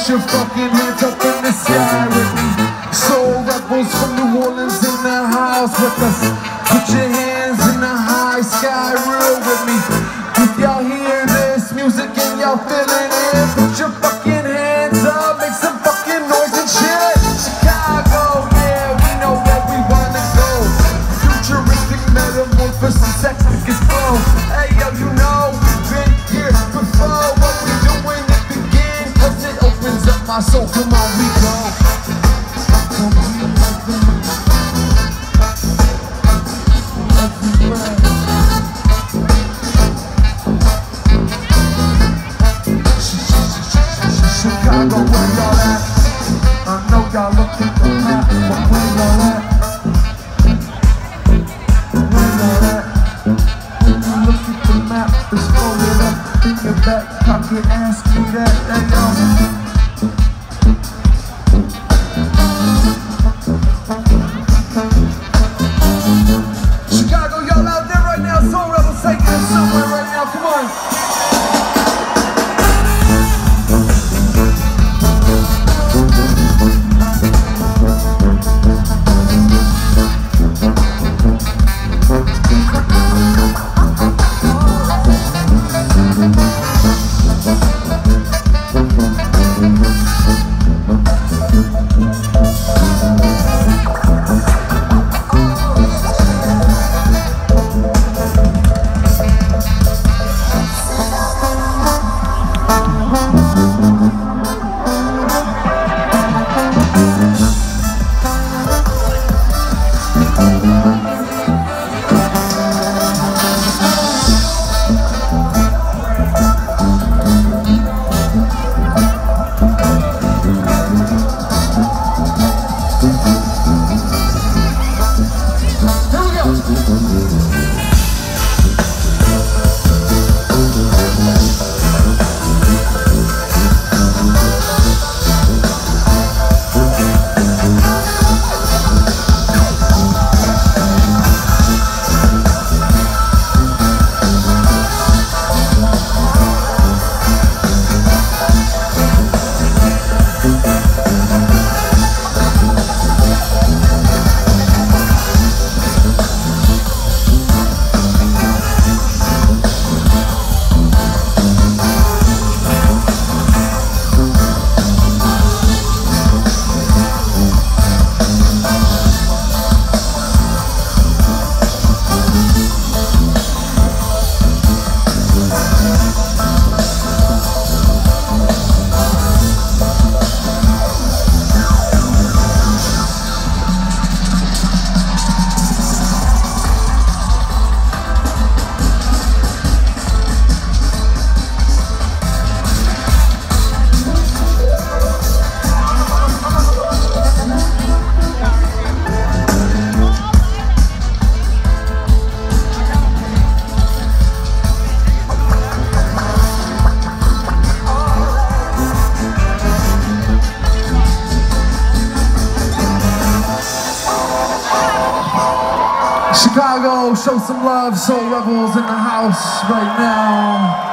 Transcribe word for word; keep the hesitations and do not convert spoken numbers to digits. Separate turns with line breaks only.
Put your fucking hands up in the sky with me. Soul rebels from New Orleans in the house with us. Put your hands in the high sky real with me. If y'all hear this music and y'all feeling it, put your fucking hands up, make some fucking noise and shit. Chicago, yeah, we know where we wanna go. Futuristic metamorphosis, epic flow. Hey yo, you know, been here before. What we doing, it begins, cause it opens up my soul. Come on, we go. Come on, we go. Everywhere. Chicago, where y'all at? I know y'all look at the map, but where y'all at? Where y'all at? When you look at the map, it's folded up in your back pocket. Ask me that, hey yo. Chicago, y'all out there right now? Soul Rebels taking it somewhere right now. Come on. Chicago, show some love. Soul Rebels in the house right now.